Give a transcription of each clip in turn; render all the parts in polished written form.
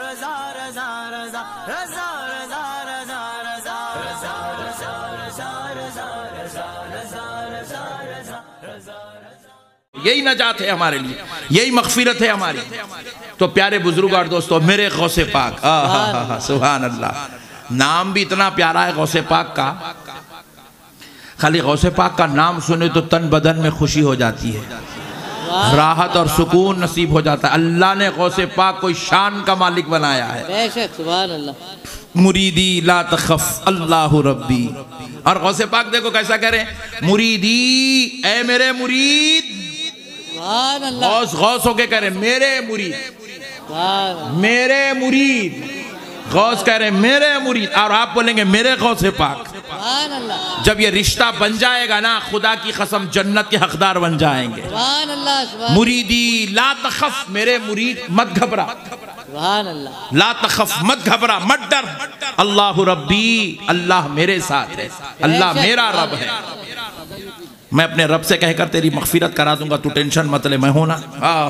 रजा रजा रजा रजा रजा रजा रजा रजा रजा रजा रजा रजा रजा रजा रजा रजा। यही नजात है हमारे लिए, यही मगफिरत है हमारी। तो प्यारे बुजुर्ग और दोस्तों, मेरे गौसे पाक, सुभान अल्लाह, नाम भी इतना प्यारा है गौसे पाक का। खाली गौसे पाक का नाम सुने तो तन बदन में खुशी हो जाती है, राहत और सुकून नसीब हो जाता है। अल्लाह ने गौसे पाक को शान का मालिक बनाया है। बेशक, सुभान अल्लाह। मुरीदी ला तखफ अल्लाहु रब्बी। और गौसे पाक देखो कैसा करें, मुरीदी, ए मेरे मुरीद, गौस गौस होके करें, मेरे मुरीद, मेरे मुरीद, गौस कह रहे मेरे मुरीद, और आप बोलेंगे मेरे गौसे पाक। जब ये रिश्ता बन जाएगा ना, खुदा की कसम जन्नत के हकदार बन जाएंगे। मुरीदी ला तखफ, मेरे मुरीद मत घबरा, ला तखफ मत घबरा, मत डर, अल्लाह रब्बी, अल्लाह मेरे साथ है, अल्लाह मेरा रब है। मैं अपने रब से कहकर तेरी मगफिरत करा दूंगा, तू टेंशन मत ले, मैं हूं ना।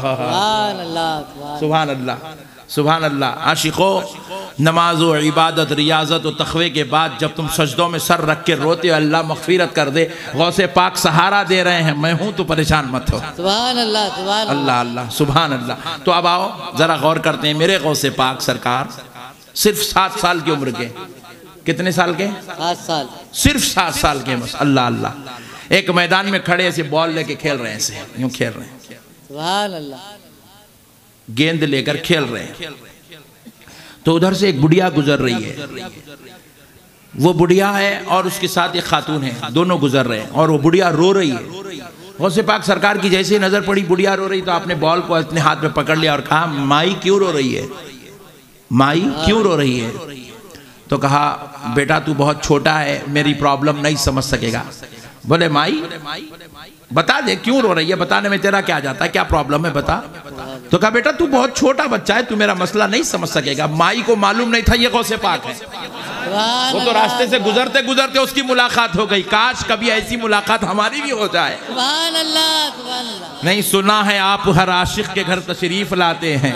सुभान अल्लाह, सुभान अल्लाह। आशिको, नमाज व इबादत, रियाजत और तखवे के बाद जब तुम सजदों में सर रख के रोते हो, अल्लाह मगफिरत कर दे, गौसे पाक सहारा दे रहे हैं, मैं हूं, तो परेशान मत हो। सुभान अल्लाह, सुभान अल्लाह अल्लाह, सुभान अल्लाह। तो अब आओ जरा गौर करते हैं, मेरे गौसे पाक सरकार सिर्फ 7 साल की उम्र के, कितने साल के? 7 साल, सिर्फ 7 साल के बस। अल्लाह अल्लाह। एक मैदान में खड़े ऐसे बॉल लेके खेल रहे हैं, ऐसे यूं खेल रहे हैं, सुभान अल्लाह, गेंद लेकर खेल रहे हैं। तो उधर से एक बुढ़िया गुजर रही है, वो बुढ़िया है और उसके साथ एक खातून है, दोनों गुजर रहे हैं और वो बुढ़िया रो रही है। गौसे पाक सरकार की जैसे ही नजर पड़ी बुढ़िया रो रही, तो आपने बॉल को अपने हाथ में पकड़ लिया और कहा, माई क्यों रो रही है, माई क्यों रो रही है? तो कहा, बेटा तू बहुत छोटा है, मेरी प्रॉब्लम नहीं समझ सकेगा। बोले माई बता दे क्यों रो रही है, बताने में तेरा क्या जाता है, क्या प्रॉब्लम है बता। तो कहा, बेटा तू बहुत छोटा बच्चा है, तू मेरा मसला नहीं समझ सकेगा। माई को मालूम नहीं था ये गौसे पाक है, वो तो रास्ते से गुजरते गुजरते उसकी मुलाकात हो गई। काश कभी ऐसी मुलाकात हमारी भी हो जाए। सुभान अल्लाह, सुभान अल्लाह। नहीं सुना है आप हर आशिक के घर तशरीफ लाते हैं,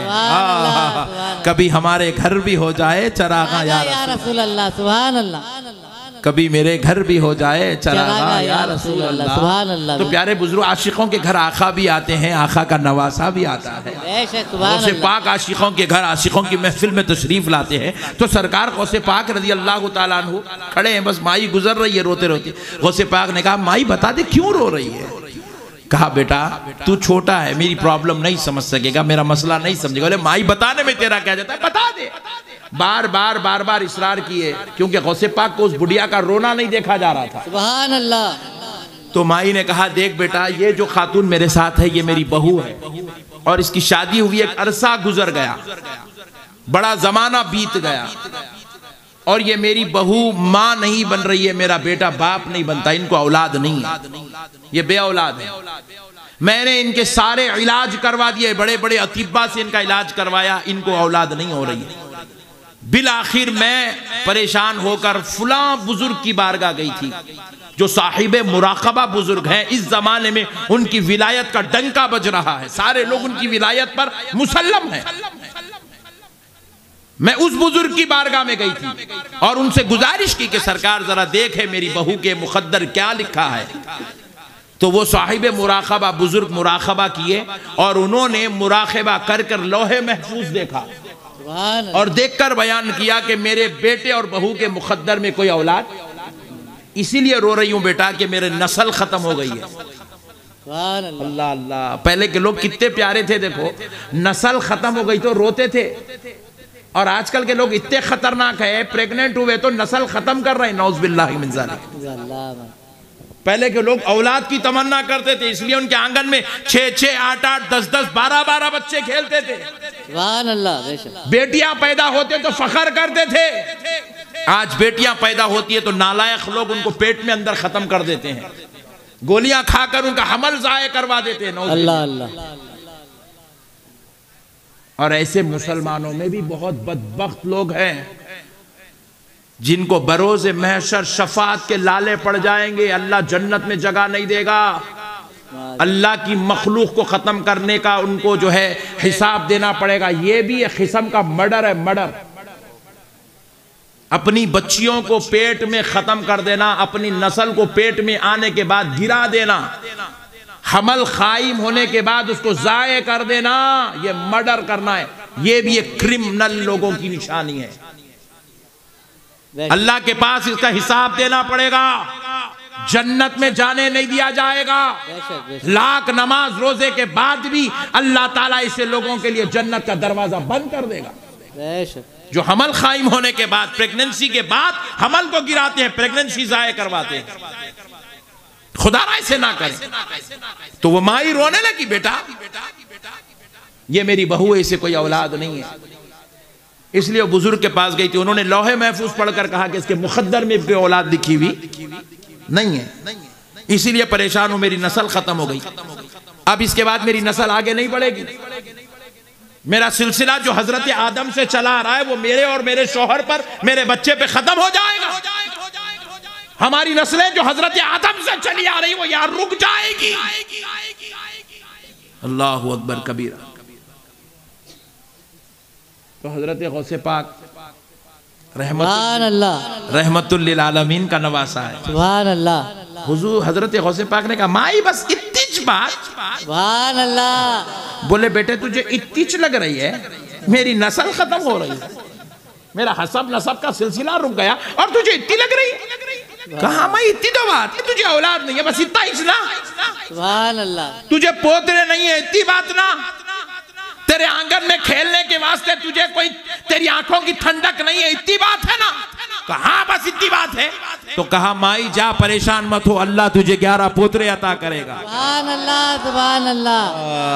कभी हमारे घर भी हो जाए चरागा या रसूल अल्लाह, सुभान अल्लाह। कभी मेरे घर भी हो जाए चरागा या रसूल अल्लाह, सुभान अल्लाह। तो प्यारे बुजुर्ग, आशिकों के घर आका भी आते हैं, आका का नवासा भी आता है। गौसे पाक आशिकों के घर, आशिकों की महफिल में तशरीफ लाते हैं। तो सरकार गौसे पाक रज़ी अल्लाह तआला अन्हु खड़े हैं, बस माई गुजर रही है रोते रोते। गौसे पाक ने कहा, माई बता दे क्यों रो रही है? कहा, बेटा तू छोटा है, मेरी प्रॉब्लम नहीं समझ सकेगा, मेरा मसला नहीं समझेगा। बोले माई बताने में तेरा क्या जाता है, बता दे। बार बार इसरार किए, क्योंकि गौसे पाक को उस बुढ़िया का रोना नहीं देखा जा रहा था। सुभान अल्लाह। तो माई ने कहा, देख बेटा, ये जो खातून मेरे साथ है ये मेरी बहू है, और इसकी शादी हुई एक अरसा गुजर गया, बड़ा जमाना बीत गया, और ये मेरी बहू माँ नहीं बन रही है, मेरा बेटा बाप नहीं बनता, इनको औलाद नहीं है, ये बे औलाद है। मैंने इनके सारे इलाज करवा दिए, बड़े बड़े अतीबा से इनका इलाज करवाया, इनको औलाद नहीं हो रही है। बिल आखिर मैं परेशान होकर फुला बुजुर्ग की बारगाह गई थी, जो साहिबे मुराकबा बुजुर्ग हैं। इस जमाने में उनकी विलायत का डंका बज रहा है, सारे लोग उनकी विलायत पर मुसल्लम हैं। मैं उस बुजुर्ग की बारगाह में गई थी और उनसे गुजारिश की कि सरकार जरा देखे मेरी बहू के मुकद्दर क्या लिखा है। तो वो साहिबे मुराकबा बुजुर्ग मुराकबा किए और उन्होंने मुराकबा कर कर लौहे महफूज देखा और देखकर बयान किया कि मेरे बेटे और बहू के मुकद्दर में कोई औलाद, इसीलिए रो रही हूं बेटा कि मेरे नस्ल खत्म हो गई है। अल्लाह अल्लाह। पहले के लोग कितने प्यारे थे, देखो नस्ल खत्म हो गई तो रोते थे, और आजकल के लोग इतने खतरनाक है, प्रेग्नेंट हुए तो नस्ल खत्म कर रहे हैं, नौज़ बिल्लाहि मिन ज़ालिक। पहले के लोग औलाद की तमन्ना करते थे, इसलिए उनके आंगन में 6-6, 8-8, 10-10, 12-12 बच्चे खेलते थे। सुभान अल्लाह। बेटियां पैदा होते तो फखर करते थे, आज बेटियां पैदा होती है तो नालायक लोग उनको पेट में अंदर खत्म कर देते हैं, गोलियां खाकर उनका हमल ज़ाये करवा देते हैं। अल्लाह अल्लाह। और ऐसे मुसलमानों में भी बहुत बदबख्त लोग हैं जिनको बरोज़े महशर शफाअत के लाले पड़ जाएंगे, अल्लाह जन्नत में जगह नहीं देगा। अल्लाह की मखलूक को ख़त्म करने का उनको जो है हिसाब देना पड़ेगा। ये भी एक किस्म का मर्डर है, मर्डर। अपनी बच्चियों को पेट में ख़त्म कर देना, अपनी नस्ल को पेट में आने के बाद गिरा देना, हमल कायम होने के बाद उसको ज़ाये कर देना, ये मर्डर करना है। ये भी एक क्रिमिनल लोगों की निशानी है। अल्लाह के पास इसका हिसाब देना पड़ेगा। जन्नत में जाने नहीं दिया जाएगा। लाख नमाज रोजे के बाद भी अल्लाह ताला ऐसे लोगों के लिए जन्नत का दरवाजा बंद कर देगा जो हमल कायम होने के बाद, प्रेगनेंसी के बाद हमल को गिराते हैं, प्रेगनेंसी ज़ाये करवाते हैं। खुदा ऐसे ना करे। तो वो माई रोने लगी, बेटा ये मेरी बहू है, इसे कोई औलाद नहीं है। इसलिए वो बुजुर्ग के पास गई थी। उन्होंने लौहे महफूज पढ़कर कहा कि इसके मुकद्दर में कोई औलाद लिखी हुई नहीं है, इसीलिए परेशान हूं, मेरी नस्ल खत्म हो गई। अब इसके बाद मेरी नस्ल आगे नहीं बढ़ेगी। मेरा सिलसिला जो हजरत आदम से चला आ रहा है वो मेरे और मेरे शौहर पर, मेरे बच्चे पे खत्म हो जाएगा। हमारी नस्लें जो हजरत आदम से चली आ रही वो यार रुक जाएगी। अल्लाहु अकबर कबीरा। तो हजरत गौसे पाक रहमतुल लिल आलमीन का नवासा है। सुभान अल्लाह। हुजूर हजरत गौसे पाक ने कहा माई बस इत्तीच बात। सुभान अल्लाह। बोले बेटे तुझे इत्तीच लग रही है, मेरी नस्ल खत्म हो रही है, मेरा हसब नसब का सिलसिला रुक गया और तुझे इतनी लग रही है। कहा मैं इतनी तो बात, तुझे औलाद नहीं है, बस इतना ही ना। सुभान अल्लाह। तुझे पोतरे नहीं है, इतनी बात ना। तेरे आंगन में खेलने के वास्ते तुझे कोई, तेरी आंखों की ठंडक नहीं है, इतनी बात है ना। कहा बस इतनी बात है। तो कहा माई जा परेशान मत हो, अल्लाह तुझे 11 पोतरे अता करेगा। सुभान अल्लाह, सुभान अल्लाह,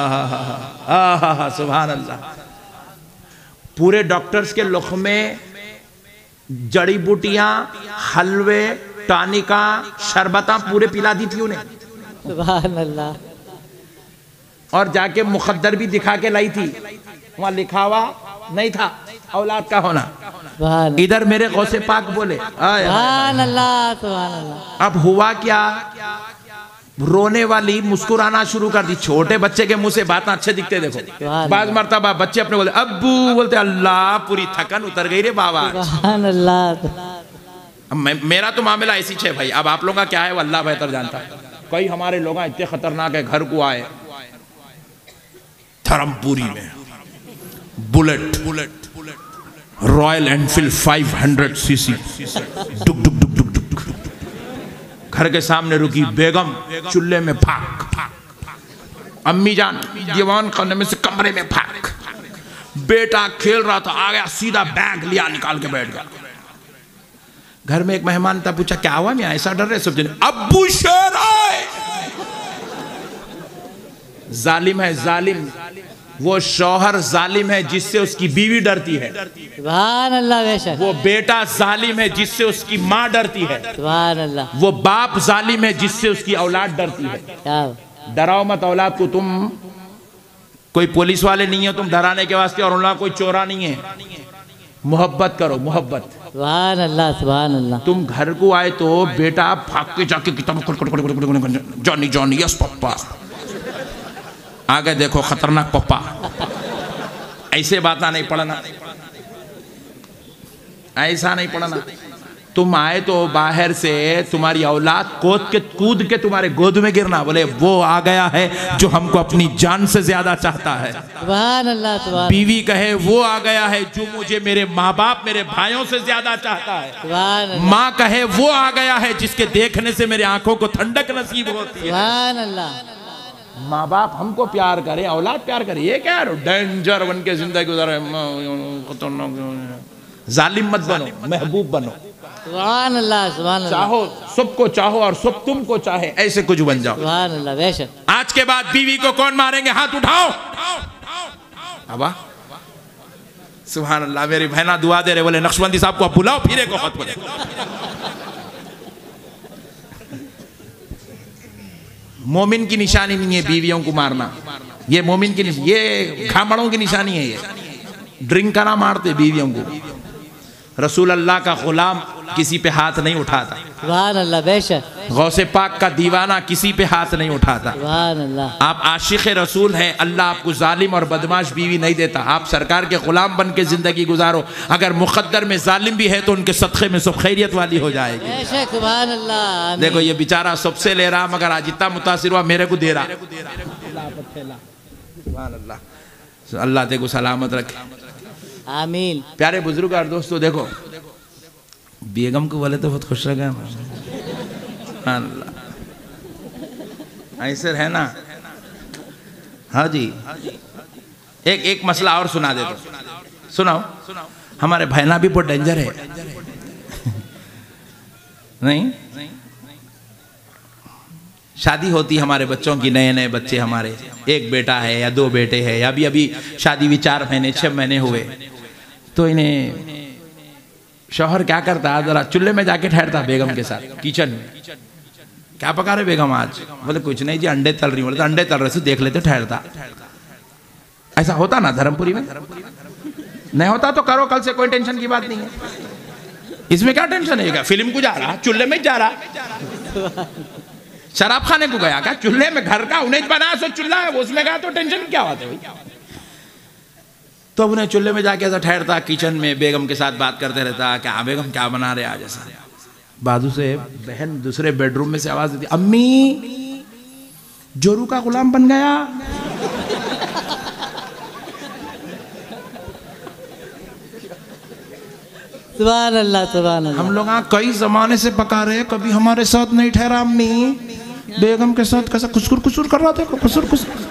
सुभान अल्लाह। पूरे डॉक्टर्स के लुख्मे, जड़ी बूटियां, हलवे, टानिका, शरबता पूरे पिला दी थी उन्हें। सुभान अल्लाह। और जाके मुकद्दर भी दिखा के लाई थी, वहां लिखा हुआ नहीं था औलाद का होना। इधर मेरे गौसे पाक बोले सुभान अल्लाह, सुभान अल्लाह। अब हुआ क्या, रोने वाली मुस्कुराना शुरू कर दी। छोटे बच्चे के मुंह से बात अच्छे दिखते देखो। बाद मरतबा बच्चे अपने बोलते अब्बू, बोलते अल्लाह पूरी थकन उतर गई रे बाबा। सुभान अल्लाह। मेरा तो मामला ऐसी है भाई। अब आप लोगों का क्या है वो अल्लाह बेहतर जानता है। कई हमारे लोग इतने खतरनाक है, घर को आए धर्मपुरी में बुलेट रॉयल एनफील्ड 500 सीसी डुक डुक डुक डुक डुक, घर के सामने रुकी बेगम चूल्हे में फाक, अम्मी जान दीवान खाने में से कमरे में फाक, बेटा खेल रहा था आ गया सीधा बैग लिया निकाल के बैठ गया। घर में एक मेहमान था, पूछा क्या हुआ, मैं ऐसा डर रहे। सब जने अब्बू शेर आए। जालिम है, जालिम वो शौहर जालिम है जिससे उसकी बीवी डरती है। सुभान अल्लाह। बेशक वो बेटा जालिम है जिससे उसकी माँ डरती है। सुभान अल्लाह। वो बाप जालिम है जिससे उसकी औलाद डरती है। डराओ मत औलाद को। तुम कोई पुलिस वाले नहीं है तुम डराने के वास्ते, और उनका कोई चोरा नहीं है। मोहब्बत करो, मोहब्बत। सुभान अल्लाह, सुभान अल्लाह। तुम घर को आए तो बेटा भाग के जाके किताब जॉनी जॉनी यस पप्पा, आगे देखो खतरनाक पप्पा, ऐसे बात नहीं पढ़ना, ऐसा नहीं पढ़ना। तुम आए तो बाहर से तुम्हारी औलाद कूद के तुम्हारे गोद में गिरना, बोले वो आ गया है जो हमको अपनी जान से ज्यादा चाहता है। सुभान अल्लाह, सुभान। बीवी कहे वो आ गया है जो मुझे मेरे माँ बाप मेरे भाइयों से ज्यादा चाहता है। सुभान अल्लाह। माँ कहे वो आ गया है जिसके देखने से मेरे आंखों को ठंडक नसीब होती है। सुभान अल्लाह। माँ बाप हमको प्यार करे, औलाद प्यार करे, ये क्या डेंजर बन के जिंदगी गुजारे। जालिम मत बनो, महबूब बनो। सुभान अल्लाह, सुभान अल्लाह। चाहो सबको चाहो और सब तुमको चाहे, ऐसे कुछ बन जाओ। सुभान अल्लाह। बेशक आज के बाद बीवी को कौन मारेंगे, हाथ उठाओ। अबा सुभान अल्लाह। मेरी बहना दुआ दे रहे, बोले नक्शबंदी साहब को आप बुलाओ, फिर एक वक्त बोले। मोमिन की निशानी नहीं है बीवियों को मारना, ये मोमिन की ये खामड़ों की निशानी है। ये ड्रिंक करा मारते बीवियों को। रसूल अल्लाह का गुलाम किसी पे हाथ नहीं उठाता, सुभान अल्लाह, बेशक गौसे पाक का दीवाना किसी पे हाथ नहीं उठाता। सुभान अल्लाह। आप आशिक रसूल हैं, अल्लाह आपको जालिम और बदमाश बीवी नहीं देता। आप सरकार के गुलाम बन के जिंदगी गुजारो, अगर मुकद्दर में जालिम भी है तो उनके सदक़े में सब खैरियत वाली हो जाएगी। बेशक, सुभान अल्लाह। देखो ये बेचारा सबसे ले रहा, मगर आज इतना मुतासिर हुआ मेरे को दे रहा। अल्लाह देखो सलामत रखे, आमीन। प्यारे बुजुर्ग और दोस्तों, देखो बेगम को बोले तो बहुत खुश रह गया। ऐसे है ना। हाँ जी, एक मसला और सुना दे दो। सुनाओ। हमारे भाईना भी बहुत डेंजर है। नहीं, शादी होती हमारे बच्चों की, नए नए बच्चे हमारे, एक बेटा है या 2 बेटे हैं, अभी अभी शादी भी 4 महीने 6 महीने हुए, तो इन्हें शौहर क्या करता है, जरा चूल्हे में जाके ठहरता बेगम के साथ किचन में। क्या पका रहे बेगम आज? बोले कुछ नहीं जी, अंडे तल रही। बोले तो अंडे तल रहे से देख लेते, ठहरता। ऐसा होता ना धर्मपुरी में? नहीं होता तो करो, कल से कोई टेंशन की बात नहीं है। इसमें क्या टेंशन है? फिल्म को जा रहा, चूल्हे में जा रहा, शराब खाने को गया क्या? चूल्हे में, घर का उन्हें बनाया सो चूल्हा है, उसमें गया तो टेंशन क्या बात है भाई? तो अब उन्हें चूल्हे में जाके ऐसा ठहरता, किचन में बेगम के साथ बात करते रहता। क्या बेगम क्या बना रहे आज? ऐसा बाजू से बहन दूसरे बेडरूम में से आवाज देती, अम्मी जोरू का गुलाम बन गया। सुभान अल्लाह, सुभान अल्लाह। हम लोग कई जमाने से पका रहे, कभी हमारे साथ नहीं ठहरा। अम्मी बेगम के साथ कैसा खुसुर खुसुर कर रहा था, खुसुर खुसुर।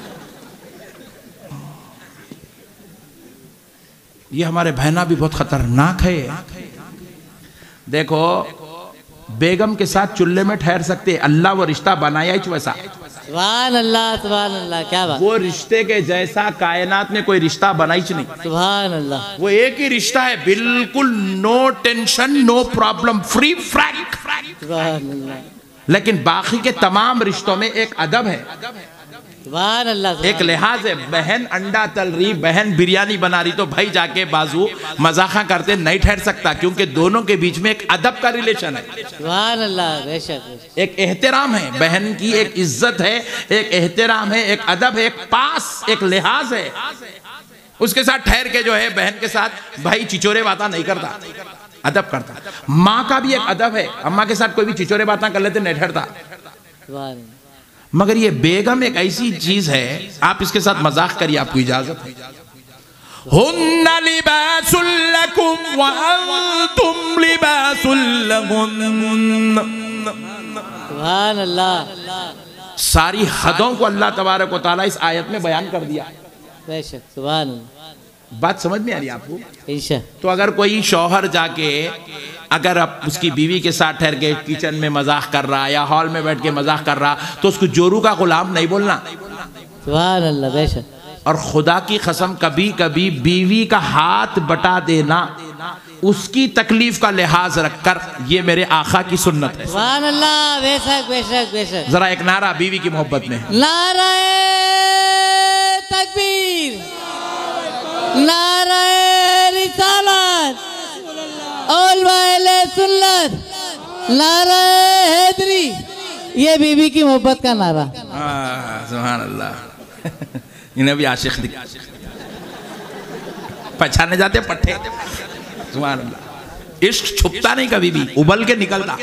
ये हमारे बहना भी बहुत खतरनाक है। देखो बेगम के साथ चूल्हे में ठहर सकते, अल्लाह वो रिश्ता बनाया ही वैसा। सुभान अल्लाह, सुभान अल्लाह, क्या बात। वो रिश्ते के जैसा कायनात में कोई रिश्ता बनाई नहीं। सुभान अल्लाह। वो एक ही रिश्ता है, बिल्कुल no tension, no problem, free frank. सुभान अल्लाह। लेकिन बाकी के तमाम रिश्तों में एक अदब है, सुभान अल्लाह, एक लिहाज है। बहन अंडा तल रही, बहन बिरयानी बना रही, तो भाई जाके बाजू मजाका करते नहीं ठहर सकता, क्योंकि दोनों के बीच में एक अदब का रिलेशन है। सुभान अल्लाह, बेशक। एक एहतराम है, बहन की एक इज्जत है, एक एहतराम है, एक अदब है, एक पास, एक लिहाज है। उसके साथ ठहर के जो है बहन के साथ भाई चिचोरे बातें नहीं करता, अदब करता। माँ का भी एक अदब है, अम्मा के साथ कोई भी चिचोरे बातें कर लेते नहीं ठहरता। मगर ये बेगम एक ऐसी चीज है, आप इसके साथ मजाक करिए, आपको इजाजत है। हुन्ना लिबासुल लकुम व अंतुम लिबासुल लहुन्न। सुभान अल्लाह। सारी हदों को अल्लाह तबारक व तआला इस आयत में बयान कर दिया। बेशक, सुभान अल्लाह। बात समझ में आ रही है आपको? इंशा। तो अगर कोई शौहर जाके अगर आप उसकी बीवी के साथ ठहर के किचन में मजाक कर रहा या हॉल में बैठ के मजाक कर रहा, तो उसको जोरू का गुलाम नहीं बोलना। सुभान अल्लाह, बेशक। और खुदा की कसम कभी कभी बीवी का हाथ बटा देना, उसकी तकलीफ का लिहाज रखकर, ये मेरे आका की सुन्नत है। सुभान अल्लाह, बेशक बेशक बेशक। जरा एक नारा बीवी की मोहब्बत में। नाराए तकबीर, नाराए रिसालत, औल सुन्नत, नाराए हैदरी। ये बीवी की मोहब्बत का नारा। सुभान अल्लाह। इन्हें भी आशिक पहचाने जाते पट्टे। सुभान अल्लाह। इश्क छुपता नहीं, कभी भी उबल के निकलता।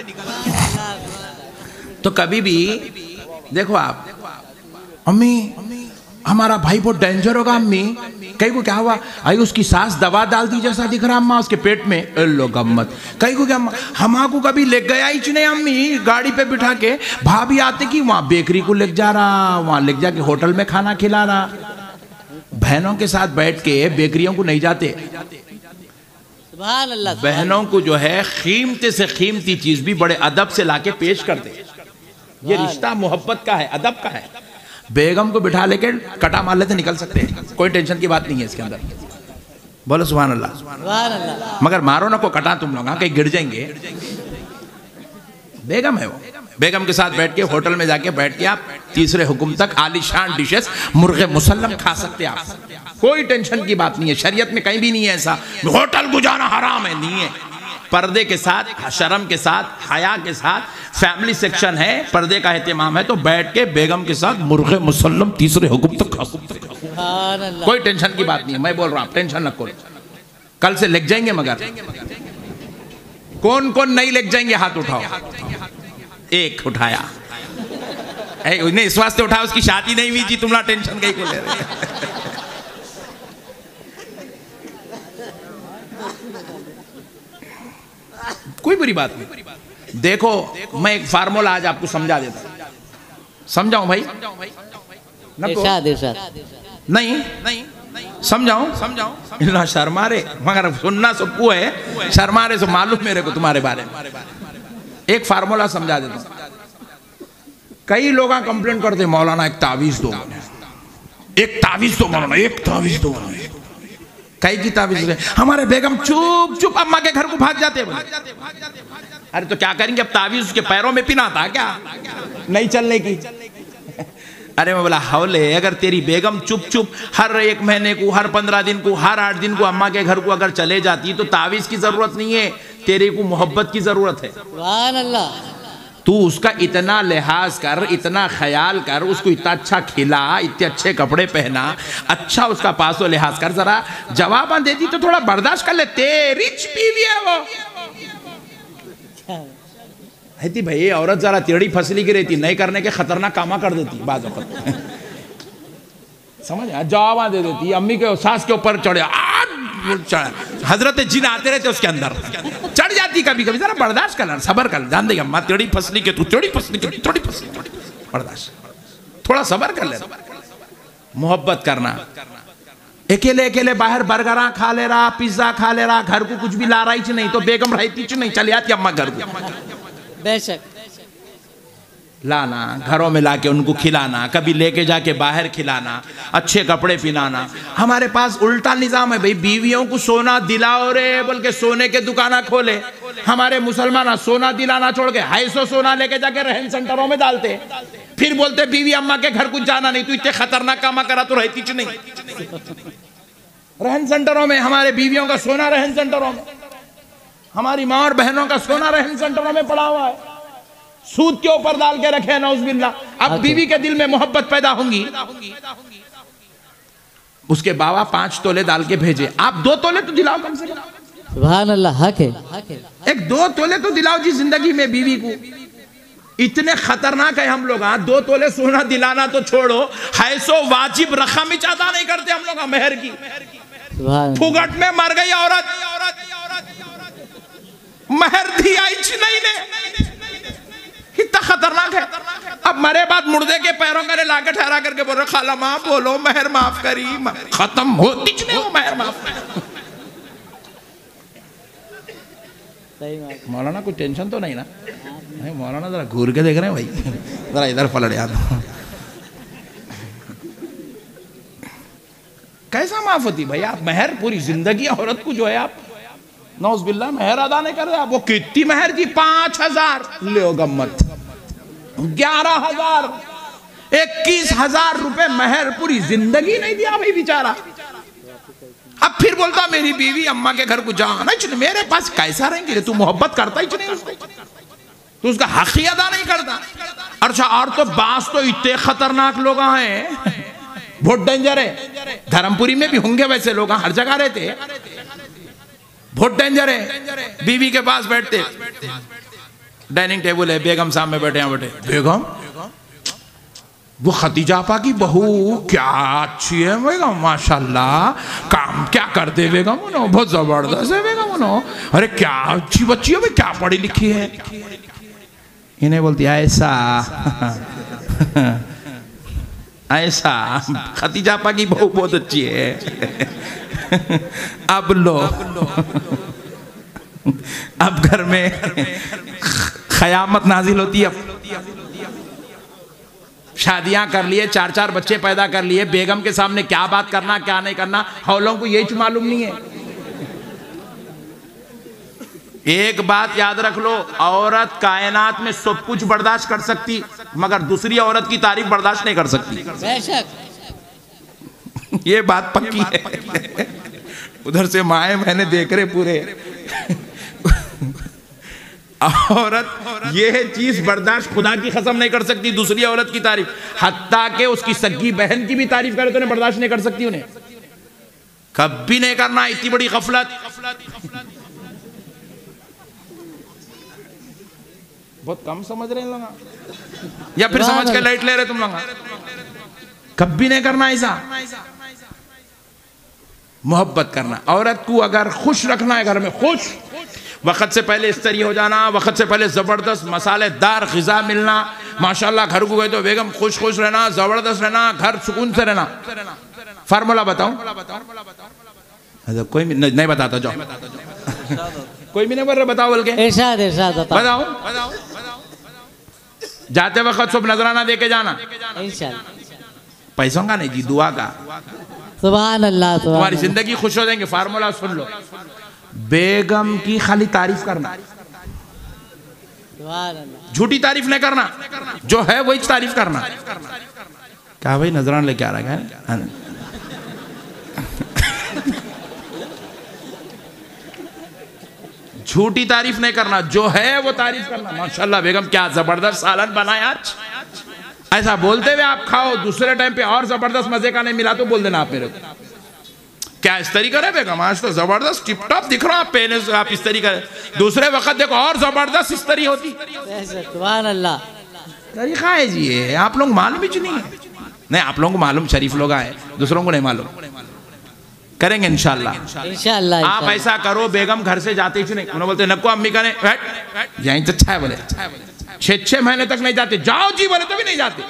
तो कभी भी देखो आप, अम्मी हमारा भाई बहुत डेंजर होगा। अम्मी कहीं को क्या हुआ? आई उसकी सास दवा डाल दी जैसा दिख रहा अम्मा उसके पेट में। लो गम्मत। कहीं को क्या, हमा को कभी ले गया ही नहीं अम्मी, गाड़ी पे बिठा के भाभी आते कि वहां बेकरी को ले जा रहा, वहां ले जाके होटल में खाना खिला रहा। बहनों के साथ बैठ के बेकरियों को नहीं जाते। सुभान अल्लाह। बहनों को जो है कीमती से कीमती चीज भी बड़े अदब से लाके पेश करते। ये रिश्ता मोहब्बत का है, अदब का है। बेगम को बिठा लेके कटा मार लेते निकल सकते हैं, कोई टेंशन की बात नहीं है इसके अंदर। बोलो सुभान अल्लाह। सुभान अल्लाह। मगर मारो ना को कटा तुम लोग, कहीं गिर जाएंगे। बेगम है वो, बेगम के साथ बैठ के होटल में जाके बैठ के आप तीसरे हुक्म तक आलीशान डिशेस मुर्गे मुसल्लम खा सकते हैं आप, कोई टेंशन की बात नहीं है। शरीयत में कहीं भी नहीं है ऐसा होटल गुजारा हराम है, नहीं है। पर्दे के साथ, शर्म के साथ, हया के साथ, फैमिली सेक्शन है, पर्दे का एहतमाम है, तो बैठ के बेगम के साथ मुर्गे मुसल्लम तीसरे हुक्म तक खा सकते हैं, कोई टेंशन की बात नहीं है। मैं बोल रहा हूँ टेंशन न करो, कल से लग जाएंगे। मगर कौन कौन नहीं लग जाएंगे हाथ उठाओ। एक उठाया, नहीं इस वास्ते उठाया उसकी शादी नहीं हुई जी, तुम्हारा टेंशन कहीं को ले रहे हैं। कोई बुरी बात नहीं। देखो मैं एक फार्मूला आज आपको समझा देता हूं, समझाऊं भाई? नहीं समझाऊं ना शर्मा रे, मगर सुनना सबको है, शर्मा रे से मालूम मेरे को तुम्हारे बारे में। एक फार्मूला समझा देता हूं। कई लोग कंप्लेंट करते मौलाना एक तावीज दो, एक तावीज दो मौलाना, एक तावीज दो। कई की तावीज? हमारे बेगम चुप चुप अम्मा के घर को भाग जाते। अरे तो क्या करेंगे, अब तावीज उसके पैरों में पिना था क्या, नहीं चलने की? अरे मैं बोला हौले, अगर तेरी बेगम चुप चुप हर 1 महीने को, हर 15 दिन को, हर 8 दिन को अम्मा के घर को अगर चले जाती तो तावीज की जरूरत नहीं है, तेरे को मोहब्बत की जरूरत है। सुभान अल्लाह। तू उसका इतना लिहाज कर, इतना ख्याल कर, उसको इतना अच्छा खिला, इतने अच्छे कपड़े पहना, अच्छा उसका पासो लिहाज कर। जरा जवाब देती तो थोड़ा बर्दाश्त कर ले, तेरी बीवी है वो। कहती भाई औरत जरा टेढ़ी फसली की रहती, नहीं करने के खतरनाक कामा कर देती बाज वक्त। समझ जवाब दे देती, अम्मी के सास के ऊपर चढ़े, हजरत जिन आते रहते उसके अंदर चढ़ जाती कभी कभी। जरा बर्दाश्त कर, सबर कर, जान देगा अम्मा टेढ़ी फसली के, तू टेढ़ी फसली के, टेढ़ी फसली, बर्दाश्त, थोड़ा सबर कर ले। मोहब्बत करना। अकेले अकेले बाहर बर्गर खा ले रहा, पिज्जा खा ले रहा, घर को कुछ भी ला रही नहीं, तो बेगम रहती नहीं, चली आती अम्मा घर को। बेशक लाना, घरों में लाके उनको खिलाना, कभी लेके जाके बाहर खिलाना, अच्छे कपड़े पहनाना। हमारे पास उल्टा निजाम है भाई, बीवियों को सोना दिलाओ रे बोल के सोने के दुकाना खोले। हमारे मुसलमान सोना दिलाना छोड़ के 250 सोना लेके जाके रहन सेंटरों में डालते, फिर बोलते बीवी अम्मा के घर कुछ जाना नहीं, तू इतने खतरनाक कामा करा तो रहती नहीं। रहन सेंटरों में हमारे बीवियों का सोना, रहन सेंटरों में हमारी माँ और बहनों का सोना रहन सेंटरों में पड़ा हुआ है, सूद के ऊपर डाल के रखे, नौज़बिल्लाह। अब बीवी के दिल में मोहब्बत पैदा होंगी, उसके बाबा 5 तोले डाल के भेजे, आप 2 तोले तो दिलाओ कम से कम। सुभान अल्लाह, हक है। एक 2 तोले तो दिलाओ जी जिंदगी में बीवी को। इतने खतरनाक है हम लोग। 2 तोले सोना दिलाना तो छोड़ो, 250 वाजिब रकम अदा नहीं करते हम लोग मेहर की। फुगट में मर गई औरत, महर दी आई नहीं ने, कितना खतरनाक है। अब मरे बाद मुर्दे के पैरों करे लाके ठहरा करके बोल रहे खाला माँ बोलो महर माफ करी, खत्म होती नहीं वो महर माफ। मौलाना कुछ टेंशन तो नहीं ना? नहीं मौलाना जरा घूर के देख रहे हैं भाई, जरा इधर पलट याद। कैसा माफ होती भाई? आप महर पूरी जिंदगी औरत को जो है आप नौज़बिल्लाह महर अदा नहीं कर रहे। आप वो कितनी महर की? 5000 ले गम्मत, 11000, 21000 रुपए महर, पूरी जिंदगी नहीं दिया भाई बेचारा। अब फिर बोलता मेरी बीवी अम्मा के घर को जाना ही, मेरे पास कैसा रहेंगे? तू मोहब्बत करता ही नहीं उसको, तू उसका हक ही अदा नहीं करता। अच्छा और तो बास तो इतने खतरनाक लोग हैं, बहुत डेंजर है। धर्मपुरी में भी होंगे वैसे लोग, हर जगह रहते, बहुत डेंजर है। बीवी के पास बैठते, डाइनिंग टेबल है, बेगम सामने बैठे, यहाँ बैठे, बेगम वो खतीजा आपा की बहू क्या अच्छी है बेगम, माशाल्लाह, काम क्या करते बेगम, उन्होंने बहुत जबरदस्त है बेगम, उन्होंने, अरे क्या अच्छी बच्ची है, क्या पढ़ी लिखी है। इन्हें बोलती ऐसा ऐसा, खतीजा आपा की बहू बहुत अच्छी है। अब लो, अब घर में खयामत नाजिल होती है। शादियां कर लिए, 4-4 बच्चे पैदा कर लिए, बेगम के सामने क्या बात करना क्या नहीं करना हौलों को यही मालूम नहीं है। एक बात याद रख लो, औरत कायनात में सब कुछ बर्दाश्त कर सकती, मगर दूसरी औरत की तारीफ बर्दाश्त नहीं कर सकती। बेशक ये बात पक्की है। उधर से माए मैंने देख रहे पूरे। औरत ये चीज बर्दाश्त खुदा की कसम नहीं कर सकती, दूसरी औरत की तारीफ, हत्ता के उसकी सगी बहन की भी तारीफ करे तो उन्हें बर्दाश्त नहीं कर सकती। उन्हें कभी नहीं करना, इतनी बड़ी गफलत। बहुत कम समझ रहे हैं लोग, या फिर समझ के लाइट ले रहे तुम लोग। कभी नहीं करना ऐसा। मोहब्बत करना, औरत को अगर खुश रखना है घर में, खुश, वक्त से पहले इस्तरी हो जाना, वक्त से पहले जबरदस्त मसालेदार गिजा मिलना। माशाल्लाह घर को गए तो बेगम खुश खुश रहना, जबरदस्त रहना, घर सुकून से रहना। फार्मूला बताऊं? कोई नहीं बताता, जाओ। कोई भी नहीं बोल रहा, बताओ बोल के। इरशाद इरशाद बताओ। जाते वक्त सब नजराना दे के जाना, इंशाअल्लाह। पैसों का नहीं जी, दुआ का। सुभान अल्लाह, तुम्हारी जिंदगी खुश हो जाएंगे। फार्मूला सुन लो, बेगम की खाली तारीफ करना, झूठी तारीफ नहीं करना, जो है वही तारीफ करना। क्या भाई नजराना लेके आ रहा है? झूठी तारीफ नहीं करना, जो है वो तारीफ करना। माशाल्लाह बेगम क्या जबरदस्त सालन बनाए आज, ऐसा बोलते हुए आप खाओ। दूसरे टाइम पे और जबरदस्त मजे का नहीं मिला तो बोल देना आप मेरे को, क्या इस तरीका है बेगम आज तो जबरदस्त टिप टॉप दिख रहा आप पहने से, आप इस तरीका। दूसरे वक्त देखो और जबरदस्त इस तरी होती। सुभान अल्लाह, तरीका है जी ये, आप लोग मालूम ही नहीं है। नहीं, आप लोगों को मालूम, शरीफ लोग आए, दूसरों को नहीं मालूम। करेंगे इंशाल्लाह। इंशाल्लाह आप ऐसा करो, बेगम घर से जाते ही नहीं, उन्होंने बोलते नको अम्मी का यहीं तो अच्छा है, बोले 6 महीने तक नहीं जाते, जाओ जी बोले तो भी नहीं जाते।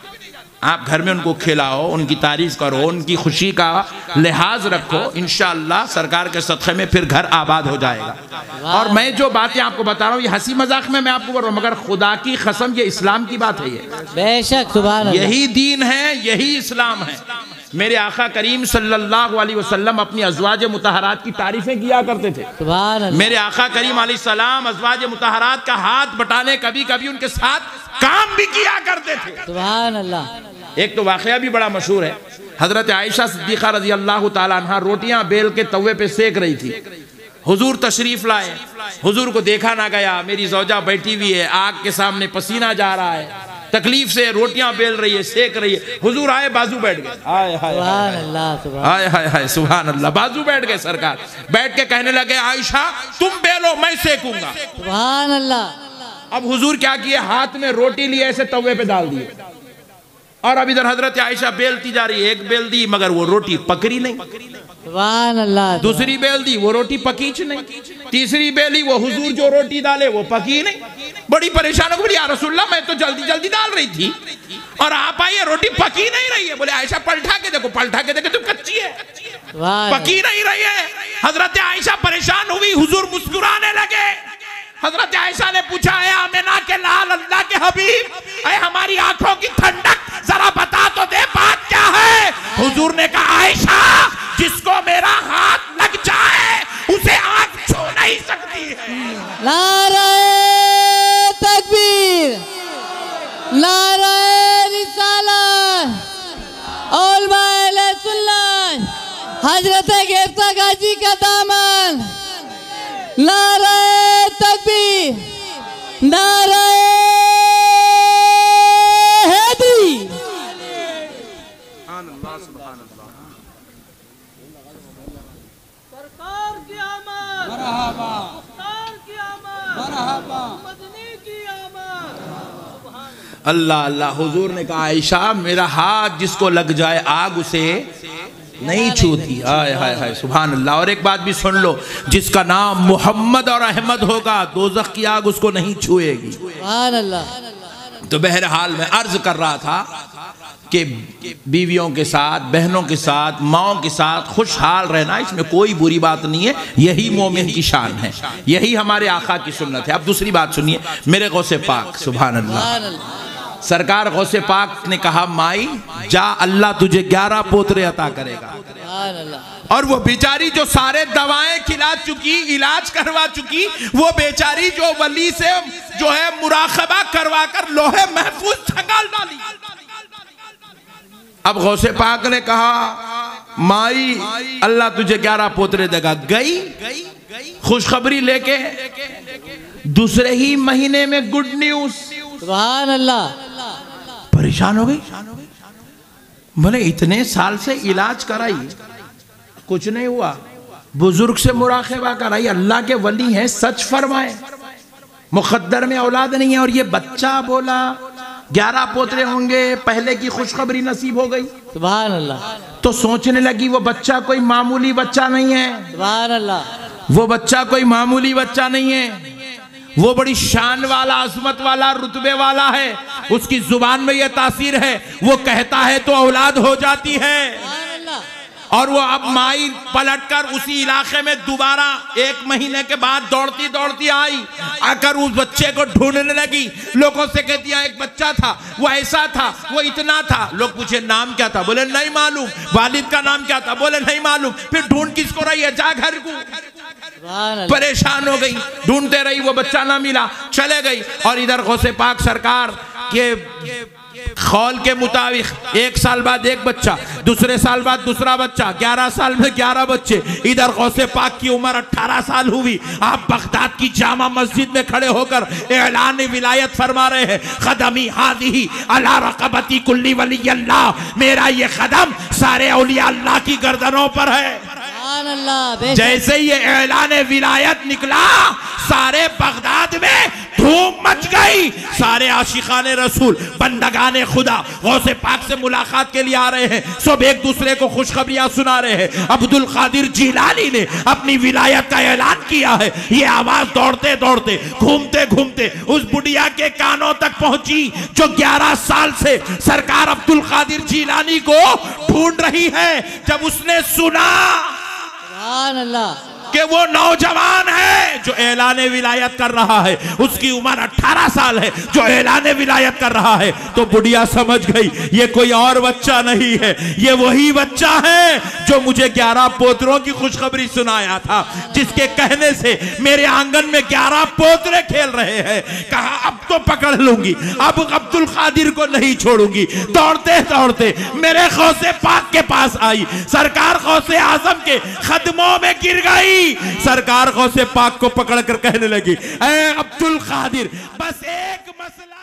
आप घर में उनको खिलाओ, उनकी तारीफ करो, उनकी खुशी का लिहाज रखो, इंशाअल्लाह सरकार के सदक़े में फिर घर आबाद हो जाएगा। और मैं जो बातें आपको बता रहा हूँ ये हंसी मजाक में मैं आपको बोल रहा हूँ, मगर खुदा की कसम ये इस्लाम की बात है। ये बेशक सुभान अल्लाह, यही दीन है, यही इस्लाम है। मेरे आका करीम सल्लल्लाहु अलैहि वसल्लम अपनी अज़वाज मुतहरात की तारीफें किया करते थे। सुभान अल्लाह, मेरे आका करीम अलैहिस्सलाम अज़वाज मुतहरात का हाथ बटाने कभी कभी उनके साथ काम भी किया करते थे। सुभान अल्लाह। एक तो वाकया भी बड़ा मशहूर है, हजरत आयशा सिद्दीक़ा रज़ी अल्लाह ताला अन्हा रोटियां बेल के तवे पे सेक रही थी। हुजूर तशरीफ लाए, हुजूर को देखा ना गया, मेरी ज़ौजा बैठी हुई है, आग के सामने पसीना जा रहा है, तकलीफ से रोटियां बेल रही है, सेक रही है। हुजूर आए, बाजू बैठ गए, हाय हाय हाय हाय हाय सुभान अल्लाह, बाजू बैठ गए सरकार। बैठ के कहने लगे आयशा तुम बेलो मैं सेकूंगा। सुभान अल्लाह। अब हुजूर क्या किए, हाथ में रोटी लिए ऐसे तवे पे डाल दिए, और अब इधर हजरत आयशा बेलती जा रही है। एक बेल दी मगर वो रोटी पकड़ी नहीं, सुभान अल्लाह। दूसरी बेल दी वो रोटी पकीच नहीं, तीसरी बेली वो हुजूर जो रोटी डाले वो पकी नहीं। बड़ी परेशान हो गई, या रसूलल्लाह मैं तो जल्दी जल्दी डाल रही थी और आप आइए रोटी पकी नहीं रही है। बोले आयशा पलटा के देखो, पलटा के देखो तो कच्ची है, पकी नहीं रही है। हजरत आयशा परेशान हुई, हुजूर मुस्कुराने लगे। हजरत आयशा ने पूछा, है आमिना के लाल अल्लाह के हबीब, है हमारी आंखों की ठंडक जरा बता तो दे बात क्या है। हुजूर ने कहा आयशा जिसको मेरा हाथ लग जाए उसे आंख छू नहीं सकती है। नारे तकबीर, नारे रिसालत, उलमाए सुन्नत, हजरत गिरफ्ता गाजी का दामन। नारे तकबीर, नारे हैदरी। सरकार की आमद, मरहबा, मुख्तार की आमद, मरहबा, मदनी की आमद। अल्लाह अल्लाह। हुजूर ने कहा आयशा मेरा हाथ जिसको लग जाए आग उसे नहीं छूती। हाय हाय हाय सुभान अल्लाह। और एक बात भी सुन लो, जिसका नाम मोहम्मद और अहमद होगा दोज़ख की आग उसको नहीं छुएगी। सुभान अल्लाह। तो बहरहाल मैं अर्ज कर रहा था कि बीवियों के साथ, बहनों के साथ, माओं के साथ खुशहाल रहना, इसमें कोई बुरी बात नहीं है। यही मोमिन की शान है, यही हमारे आका की सुन्नत है। अब दूसरी बात सुनिए, मेरे गौसे पाक सुभान अल्लाह, सरकार गौसे पाक ने कहा माई जा अल्लाह तुझे 11 पोतरे अता करेगा। सुभान अल्लाह। और वो बेचारी जो सारे दवाएं खिला चुकी, इलाज करवा चुकी, वो बेचारी जो वली से जो है मुराकबा करवा कर लोहे महफूज खंगाल डाली। अब गौसे पाक ने कहा माई अल्लाह तुझे 11 पोतरे देगा। गई खुशखबरी लेके, दूसरे ही महीने में गुड न्यूज। सुभान अल्लाह। परेशान हो गई, बोले इतने साल से इलाज कराई कुछ नहीं हुआ, बुजुर्ग से मुराकबा कराई, अल्लाह के वली हैं, सच फरमाए मुकद्दर में औलाद नहीं है, और ये बच्चा बोला 11 पोतरे होंगे, पहले की खुशखबरी नसीब हो गई। सुभान अल्लाह। तो सोचने लगी वो बच्चा कोई मामूली बच्चा नहीं है, सुभान अल्लाह। वो बच्चा कोई मामूली बच्चा नहीं है, वो बड़ी शान वाला, अजमत वाला, रुतबे वाला है। उसकी जुबान में ये तासीर है, वो कहता है तो औलाद हो जाती है। और वो अब माई पलटकर उसी इलाके में दोबारा 1 महीने के बाद दौड़ती दौड़ती आई, आकर उस बच्चे को ढूंढने लगी। लोगों से कहती है एक बच्चा था, वो ऐसा था, वो इतना था। लोग पूछे नाम क्या था, बोले नहीं मालूम। वालिद का नाम क्या था, बोले नहीं मालूम। फिर ढूंढ किसको रही है, जा घर को। परेशान हो गई, ढूंढते रही, वो बच्चा ना मिला, चले गई। और इधर गौसे पाक सरकार के खौल के मुताबिक 1 साल बाद 1 बच्चा, दूसरे साल बाद दूसरा बच्चा, 11 साल में 11 बच्चे। इधर गौसे पाक की उम्र 18 साल हुई। आप बगदाद की जामा मस्जिद में खड़े होकर ऐलान विलायत फरमा रहे हैं, कदमी हाज़िही अला रक़बती कुल्ली वली अल्लाह, मेरा ये कदम सारे औलिया अल्लाह की गर्दनों पर है। जैसे ये ऐलान विलायत निकला, सारे बगदाद में धूम मच गई। सारे आशिकाने रसूल, बंदगाने खुदा गौसे पाक से मुलाकात के लिए आ रहे हैं, सब एक दूसरे को खुशखबरियां सुना रहे हैं। अब्दुल कादिर जिलानी ने अपनी विलायत का ऐलान किया है। ये आवाज दौड़ते दौड़ते, घूमते घूमते उस बुढ़िया के कानों तक पहुंची जो 11 साल से सरकार अब्दुल कादिर जिलानी को ढूंढ रही है। जब उसने सुना कि वो नौजवान है जो ऐलान विलायत कर रहा है, उसकी उम्र 18 साल है, जो ऐलान विलायत कर रहा है, तो बुढ़िया समझ गई ये कोई और बच्चा नहीं है, ये वही बच्चा है जो मुझे 11 पोतरों की खुशखबरी सुनाया था, जिसके कहने से मेरे आंगन में 11 पोतरे खेल रहे हैं। कहा अब तो पकड़ लूंगी, अब अब्दुल कादिर को नहीं छोड़ूंगी। दौड़ते दौड़ते मेरे गौसे पाक के पास आई, सरकार गौसे आजम के कदमों में गिर गई। सरकार गौसे पाक को पकड़कर कहने लगी, ऐ अब्दुल कादिर, बस एक मसला